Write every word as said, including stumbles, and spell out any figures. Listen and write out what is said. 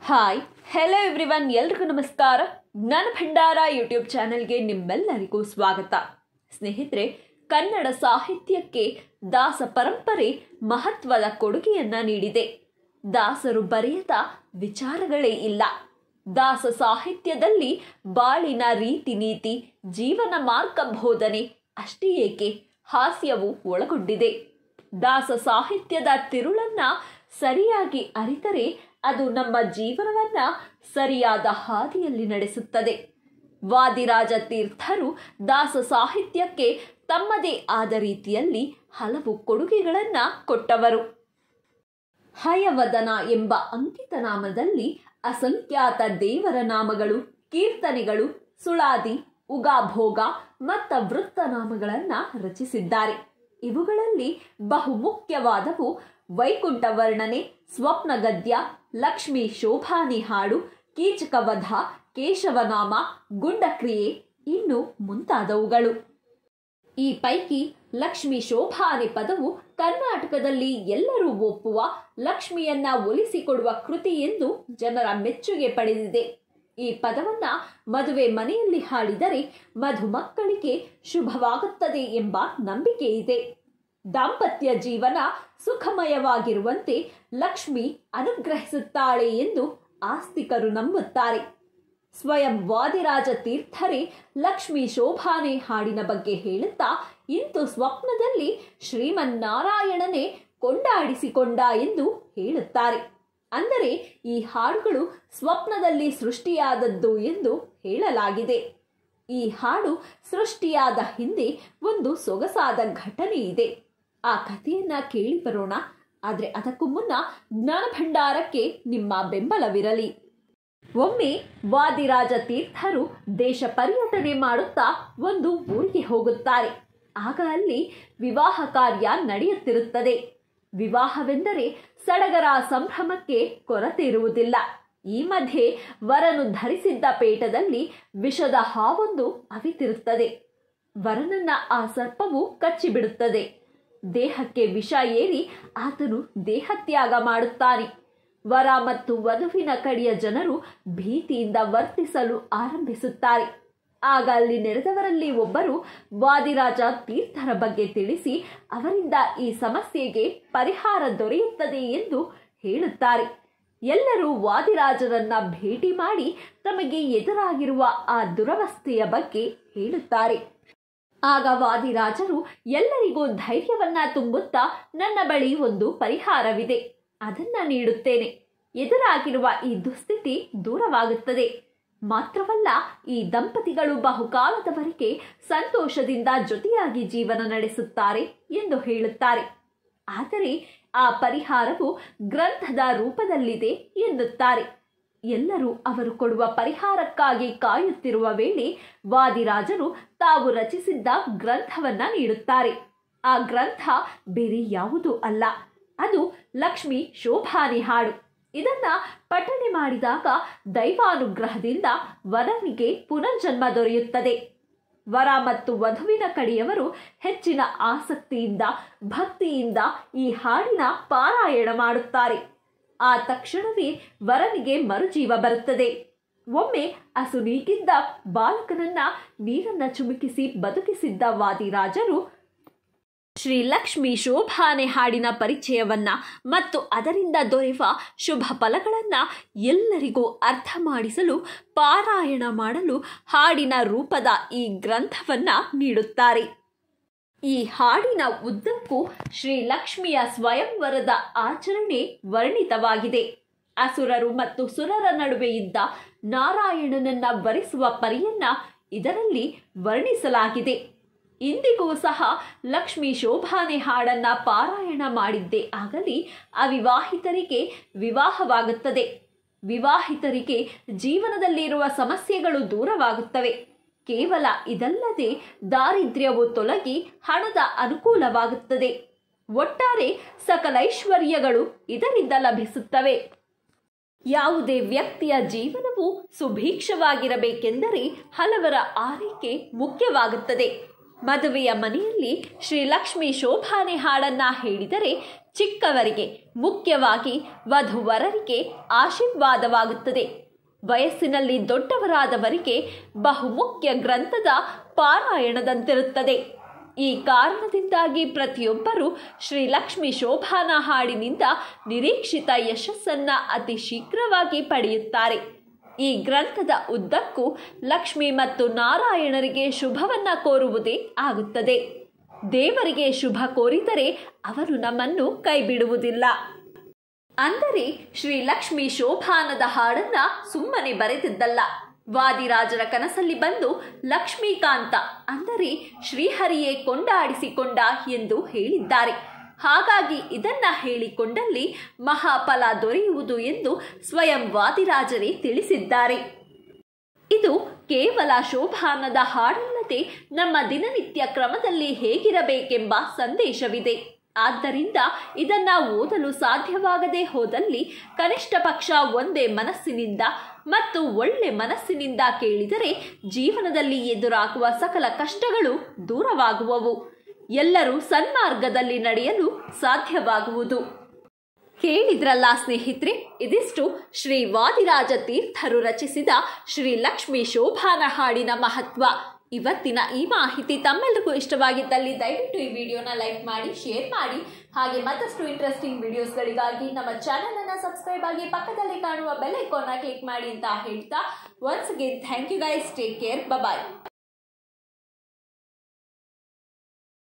Hi hello everyone, ಎಲ್ರಿಗೂ ನಮಸ್ಕಾರ. ಜ್ಞಾನ ಭಂಡಾರ ಯೂಟ್ಯೂಬ್ ಚಾನೆಲ್ಗೆ ನಿಮ್ಮೆಲ್ಲರಿಗೂ ಸ್ವಾಗತ. ಸ್ನೇಹಿತರೆ, ಕನ್ನಡ ಸಾಹಿತ್ಯಕ್ಕೆ ದಾಸ ಪರಂಪರೆ ಮಹತ್ವದ ಕೊಡುಗೆಯನ್ನ ನೀಡಿದೆ. ದಾಸರು ಬರೆಯದ ವಿಚಾರಗಳೇ ಇಲ್ಲ. ದಾಸ ಸಾಹಿತ್ಯದಲ್ಲಿ ಬಾಳಿನ ರೀತಿ ನೀತಿ, ಜೀವನ ಮಾರ್ಗ ಬೋಧನೆ ಅಷ್ಟೇ ಏಕೆ ಹಾಸ್ಯವು ಒಳಗೊಂಡಿದೆ. ದಾಸ ಸಾಹಿತ್ಯದ ತಿರುಳನ್ನ ಸರಿಯಾಗಿ ಅರಿತರೆ ಅದು ನಮ್ಮ ಜೀವನವನ್ನ ಸರಿಯಾದ ಹಾದಿಯಲ್ಲಿ ನಡೆಸುತ್ತದೆ. ವಾದಿರಾಜ ತೀರ್ಥರು ದಾಸ ಸಾಹಿತ್ಯಕ್ಕೆ ತಮ್ಮದೇ ಆದ ರೀತಿಯಲ್ಲಿ ಹಲವು ಕೊಡುಗೆಗಳನ್ನ ಕೊಟ್ಟವರು. ಹಯವದನ ಎಂಬ ಅಂಕಿತ ನಾಮದಲ್ಲಿ ಅಸಂಖ್ಯಾತ ದೇವರ ನಾಮಗಳು, ಕೀರ್ತನೆಗಳು, ಸುಳಾದಿ, ಉಗಾಭೋಗ ಮತ್ತು ವೃತ್ತನಾಮಗಳನ್ನ ರಚಿಸಿದ್ದಾರೆ. ಇವುಗಳಲ್ಲಿ ಬಹುಮುಖ್ಯವಾದವು ವೈಕುಂಠ ವರ್ಣನೆ, ಸ್ವಪ್ನ ಗದ್ಯ, ಲಕ್ಷ್ಮೀ ಶೋಭಾನಿ ಹಾಡು, ಕೀಚಕವಧ, ಕೇಶವನಾಮ, ಗುಂಡಕ್ರಿಯೆ ಇನ್ನು ಮುಂತಾದವುಗಳು. ಈ ಪೈಕಿ ಲಕ್ಷ್ಮೀ ಶೋಭಾನಿ ಪದವು ಕರ್ನಾಟಕದಲ್ಲಿ ಎಲ್ಲರೂ ಒಪ್ಪುವ, ಲಕ್ಷ್ಮಿಯನ್ನ ಒಲಿಸಿಕೊಡುವ ಕೃತಿ ಎಂದು ಜನರ ಮೆಚ್ಚುಗೆ ಪಡೆದಿದೆ. ಈ ಪದವನ್ನ ಮದುವೆ ಮನೆಯಲ್ಲಿ ಹಾಡಿದರೆ ಮಧುಮಕ್ಕಳಿಗೆ ಶುಭವಾಗುತ್ತದೆ ಎಂಬ ನಂಬಿಕೆ ಇದೆ. ದಾಂಪತ್ಯ ಜೀವನ ಸುಖಮಯವಾಗಿರುವಂತೆ ಲಕ್ಷ್ಮಿ ಅನುಗ್ರಹಿಸುತ್ತಾಳೆ ಎಂದು ಆಸ್ತಿಕರು ನಂಬುತ್ತಾರೆ. ಸ್ವಯಂ ವಾದಿರಾಜ ತೀರ್ಥರೇ ಲಕ್ಷ್ಮೀ ಶೋಭಾನೆ ಹಾಡಿನ ಬಗ್ಗೆ ಹೇಳುತ್ತಾ, ಇಂತು ಸ್ವಪ್ನದಲ್ಲಿ ಶ್ರೀಮನ್ನಾರಾಯಣನೇ ಕೊಂಡಾಡಿಸಿಕೊಂಡ ಎಂದು ಹೇಳುತ್ತಾರೆ. ಅಂದರೆ ಈ ಹಾಡುಗಳು ಸ್ವಪ್ನದಲ್ಲಿ ಸೃಷ್ಟಿಯಾದದ್ದು ಎಂದು ಹೇಳಲಾಗಿದೆ. ಈ ಹಾಡು ಸೃಷ್ಟಿಯಾದ ಹಿಂದೆ ಒಂದು ಸೊಗಸಾದ ಘಟನೆ ಇದೆ. ಆ ಕಥೆಯನ್ನ ಕೇಳಿ ಬರೋಣ. ಆದರೆ ಅದಕ್ಕೂ ಮುನ್ನ ಜ್ಞಾನ ಭಂಡಾರಕ್ಕೆ ನಿಮ್ಮ ಬೆಂಬಲವಿರಲಿ. ಒಮ್ಮೆ ವಾದಿರಾಜ ತೀರ್ಥರು ದೇಶ ಪರ್ಯಟನೆ ಮಾಡುತ್ತಾ ಒಂದು ಊರಿಗೆ ಹೋಗುತ್ತಾರೆ. ಆಗ ಅಲ್ಲಿ ವಿವಾಹ ಕಾರ್ಯ ನಡೆಯುತ್ತಿರುತ್ತದೆ. ವಿವಾಹವೆಂದರೆ ಸಡಗರ ಸಂಭ್ರಮಕ್ಕೆ ಕೊರತೆ ಇರುವುದಿಲ್ಲ. ಈ ಮಧ್ಯೆ ವರನು ಧರಿಸಿದ್ದ ಪೇಟದಲ್ಲಿ ವಿಷದ ಹಾವೊಂದು ಅವಿತಿರುತ್ತದೆ. ವರನನ್ನ ಆ ಸರ್ಪವು ಕಚ್ಚಿಬಿಡುತ್ತದೆ. ದೇಹಕ್ಕೆ ವಿಷ ಏರಿ ಆತನು ದೇಹತ್ಯಾಗ ಮಾಡುತ್ತಾನೆ. ವರ ಮತ್ತು ವಧುವಿನ ಕಡೆಯ ಜನರು ಭೀತಿಯಿಂದ ವರ್ತಿಸಲು ಆರಂಭಿಸುತ್ತಾರೆ. ಆಗ ಅಲ್ಲಿ ನೆರೆದವರಲ್ಲಿ ಒಬ್ಬರು ವಾದಿರಾಜ ತೀರ್ಥರ ಬಗ್ಗೆ ತಿಳಿಸಿ ಅವರಿಂದ ಈ ಸಮಸ್ಯೆಗೆ ಪರಿಹಾರ ದೊರೆಯುತ್ತದೆ ಎಂದು ಹೇಳುತ್ತಾರೆ. ಎಲ್ಲರೂ ವಾದಿರಾಜರನ್ನ ಭೇಟಿ ಮಾಡಿ ತಮಗೆ ಎದುರಾಗಿರುವ ಆ ದುರವಸ್ಥೆಯ ಬಗ್ಗೆ ಹೇಳುತ್ತಾರೆ. ಆಗ ವಾದಿರಾಜರು ಎಲ್ಲರಿಗೂ ಧೈರ್ಯವನ್ನ ತುಂಬುತ್ತಾ, ನನ್ನ ಬಳಿ ಒಂದು ಪರಿಹಾರವಿದೆ, ಅದನ್ನ ನೀಡುತ್ತೇನೆ. ಎದುರಾಗಿರುವ ಈ ದುಸ್ಥಿತಿ ದೂರವಾಗುತ್ತದೆ. ಮಾತ್ರವಲ್ಲ, ಈ ದಂಪತಿಗಳು ಬಹುಕಾಲದವರೆಗೆ ಸಂತೋಷದಿಂದ ಜೊತೆಯಾಗಿ ಜೀವನ ನಡೆಸುತ್ತಾರೆ ಎಂದು ಹೇಳುತ್ತಾರೆ. ಆದರೆ ಆ ಪರಿಹಾರವು ಗ್ರಂಥದ ರೂಪದಲ್ಲಿದೆ ಎನ್ನುತ್ತಾರೆ. ಎಲ್ಲರೂ ಅವರು ಕೊಡುವ ಪರಿಹಾರಕ್ಕಾಗಿ ಕಾಯುತ್ತಿರುವ ವೇಳೆ ವಾದಿರಾಜರು ತಾವು ರಚಿಸಿದ್ದ ಗ್ರಂಥವನ್ನ ನೀಡುತ್ತಾರೆ. ಆ ಗ್ರಂಥ ಬೇರೆ ಯಾವುದೂ ಅಲ್ಲ, ಅದು ಲಕ್ಷ್ಮೀ ಶೋಭಾನಿ ಹಾಡು. ಇದನ್ನ ಪಠಣೆ ಮಾಡಿದಾಗ ದೈವಾನುಗ್ರಹದಿಂದ ವರನಿಗೆ ಪುನರ್ಜನ್ಮ ದೊರೆಯುತ್ತದೆ. ವರ ಮತ್ತು ವಧುವಿನ ಕಡೆಯವರು ಹೆಚ್ಚಿನ ಆಸಕ್ತಿಯಿಂದ ಭಕ್ತಿಯಿಂದ ಈ ಹಾಡಿನ ಪಾರಾಯಣ ಮಾಡುತ್ತಾರೆ. ಆ ತಕ್ಷಣವೇ ವರನಿಗೆ ಮರುಜೀವ ಬರುತ್ತದೆ. ಒಮ್ಮೆ ಅಸುನೀಗಿದ್ದ ಬಾಲಕನನ್ನ ನೀರನ್ನ ಚುಮುಕಿಸಿ ಬದುಕಿಸಿದ್ದ ವಾದಿರಾಜರು ಶ್ರೀ ಲಕ್ಷ್ಮೀ ಶೋಭಾನೆ ಹಾಡಿನ ಪರಿಚಯವನ್ನ ಮತ್ತು ಅದರಿಂದ ದೊರೆಯುವ ಶುಭ ಫಲಗಳನ್ನ ಎಲ್ಲರಿಗೂ ಅರ್ಥ ಮಾಡಿಸಲು ಪಾರಾಯಣ ಮಾಡಲು ಹಾಡಿನ ರೂಪದ ಈ ಗ್ರಂಥವನ್ನ ನೀಡುತ್ತಾರೆ. ಈ ಹಾಡಿನ ಉದ್ದಕ್ಕೂ ಶ್ರೀ ಲಕ್ಷ್ಮಿಯ ಸ್ವಯಂವರದ ಆಚರಣೆ ವರ್ಣಿತವಾಗಿದೆ. ಅಸುರರು ಮತ್ತು ಸುರರ ನಡುವೆ ಇದ್ದ ನಾರಾಯಣನನ್ನ ವರಿಸುವ ಪರಿಯನ್ನ ಇದರಲ್ಲಿ ವರ್ಣಿಸಲಾಗಿದೆ. ಇಂದಿಗೂ ಸಹ ಲಕ್ಷ್ಮೀ ಶೋಭಾನೆ ಹಾಡನ್ನ ಪಾರಾಯಣ ಮಾಡಿದ್ದೇ ಆಗಲಿ ಅವಿವಾಹಿತರಿಗೆ ವಿವಾಹವಾಗುತ್ತದೆ. ವಿವಾಹಿತರಿಗೆ ಜೀವನದಲ್ಲಿರುವ ಸಮಸ್ಯೆಗಳು ದೂರವಾಗುತ್ತವೆ. ಕೇವಲ ಇದಲ್ಲದೆ ದಾರಿದ್ರ್ಯವು ತೊಲಗಿ ಹಣದ ಅನುಕೂಲವಾಗುತ್ತದೆ. ಒಟ್ಟಾರೆ ಸಕಲೈಶ್ವರ್ಯಗಳು ಇದರಿಂದ ಲಭಿಸುತ್ತವೆ. ಯಾವುದೇ ವ್ಯಕ್ತಿಯ ಜೀವನವು ಸುಭೀಕ್ಷವಾಗಿರಬೇಕೆಂದರೆ ಹಲವರ ಆರೈಕೆ ಮುಖ್ಯವಾಗುತ್ತದೆ. ಮದುವೆಯ ಮನೆಯಲ್ಲಿ ಶ್ರೀ ಲಕ್ಷ್ಮೀ ಶೋಭಾನೆ ಹಾಡನ್ನ ಹೇಳಿದರೆ ಚಿಕ್ಕವರಿಗೆ ಮುಖ್ಯವಾಗಿ ವಧುವರರಿಗೆ ಆಶೀರ್ವಾದವಾಗುತ್ತದೆ. ವಯಸ್ಸಿನಲ್ಲಿ ದೊಡ್ಡವರಾದವರಿಗೆ ಬಹುಮುಖ್ಯ ಗ್ರಂಥದ ಪಾರಾಯಣದಂತಿರುತ್ತದೆ. ಈ ಕಾರಣದಿಂದಾಗಿ ಪ್ರತಿಯೊಬ್ಬರೂ ಶ್ರೀ ಲಕ್ಷ್ಮೀ ಶೋಭಾನ ಹಾಡಿನಿಂದ ನಿರೀಕ್ಷಿತ ಯಶಸ್ಸನ್ನು ಅತಿ ಶೀಘ್ರವಾಗಿ ಪಡೆಯುತ್ತಾರೆ. ಈ ಗ್ರಂಥದ ಉದ್ದಕ್ಕೂ ಲಕ್ಷ್ಮಿ ಮತ್ತು ನಾರಾಯಣರಿಗೆ ಶುಭವನ್ನ ಕೋರುವುದೇ ಆಗುತ್ತದೆ. ದೇವರಿಗೆ ಶುಭ ಕೋರಿದರೆ ಅವರು ನಮ್ಮನ್ನು ಕೈಬಿಡುವುದಿಲ್ಲ. ಅಂದರೆ ಶ್ರೀ ಲಕ್ಷ್ಮೀ ಶೋಭಾನದ ಹಾಡನ್ನ ಸುಮ್ಮನೆ ಬರೆದಿದ್ದಲ್ಲ. ವಾದಿರಾಜರ ಕನಸಲ್ಲಿ ಬಂದು ಲಕ್ಷ್ಮೀಕಾಂತ ಅಂದರೆ ಶ್ರೀಹರಿಯೇ ಕೊಂಡಾಡಿಸಿಕೊಂಡ ಎಂದು ಹೇಳಿದ್ದಾರೆ. ಹಾಗಾಗಿ ಇದನ್ನ ಹೇಳಿಕೊಂಡಲ್ಲಿ ಮಹಾಫಲ ದೊರೆಯುವುದು ಎಂದು ಸ್ವಯಂ ವಾದಿರಾಜರೇ ತಿಳಿಸಿದ್ದಾರೆ. ಇದು ಕೇವಲ ಶೋಭಾನದ ಹಾಡಲ್ಲದೆ ನಮ್ಮ ದಿನನಿತ್ಯ ಕ್ರಮದಲ್ಲಿ ಹೇಗಿರಬೇಕೆಂಬ ಸಂದೇಶವಿದೆ. ಆದ್ದರಿಂದ ಇದನ್ನ ಓದಲು ಸಾಧ್ಯವಾಗದೇ ಹೋದಲ್ಲಿ ಕನಿಷ್ಠ ಪಕ್ಷ ಒಂದೇ ಮನಸ್ಸಿನಿಂದ ಮತ್ತು ಒಳ್ಳೆ ಮನಸ್ಸಿನಿಂದ ಕೇಳಿದರೆ ಜೀವನದಲ್ಲಿ ಎದುರಾಗುವ ಸಕಲ ಕಷ್ಟಗಳು ದೂರವಾಗುವವು. ಎಲ್ಲರೂ ಸನ್ಮಾರ್ಗದಲ್ಲಿ ನಡೆಯಲು ಸಾಧ್ಯವಾಗುವುದು. ಕೇಳಿದ್ರಲ್ಲ ಸ್ನೇಹಿತರೆ, ಇದಿಷ್ಟು ಶ್ರೀ ವಾದಿರಾಜ ತೀರ್ಥರು ರಚಿಸಿದ ಶ್ರೀ ಲಕ್ಷ್ಮೀ ಶೋಭಾನ ಹಾಡಿನ ಮಹತ್ವ. ಇವತ್ತಿನ ಈ ಮಾಹಿತಿ ತಮ್ಮೆಲ್ಲರಿಗೂ ಇಷ್ಟವಾಗಿದ್ದಲ್ಲಿ ದಯವಿಟ್ಟು ಈ ವಿಡಿಯೋನ ಲೈಕ್ ಮಾಡಿ, ಶೇರ್ ಮಾಡಿ. ಹಾಗೆ ಮತ್ತಷ್ಟು ಇಂಟ್ರೆಸ್ಟಿಂಗ್ ವಿಡಿಯೋಸ್ಗಳಿಗಾಗಿ ನಮ್ಮ ಚಾನೆಲ್ ಅನ್ನು ಸಬ್ಸ್ಕ್ರೈಬ್ ಆಗಿ ಪಕ್ಕದಲ್ಲಿ ಕಾಣುವ ಬೆಲ್ ಐಕಾನ್ ಕ್ಲಿಕ್ ಮಾಡಿ ಅಂತ ಹೇಳ್ತಾ once again thank you guys. Take care. Bye.